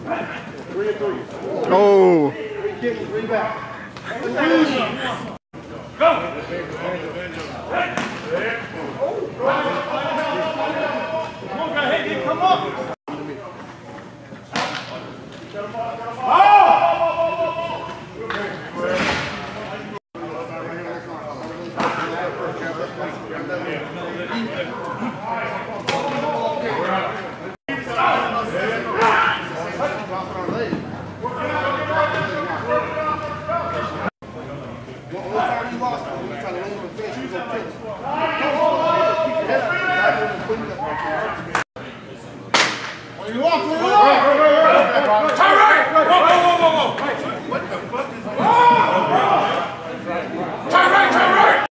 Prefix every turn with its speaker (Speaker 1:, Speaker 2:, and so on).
Speaker 1: Oh.
Speaker 2: 3 kicks, 3 back.
Speaker 3: Go! Come on, come on!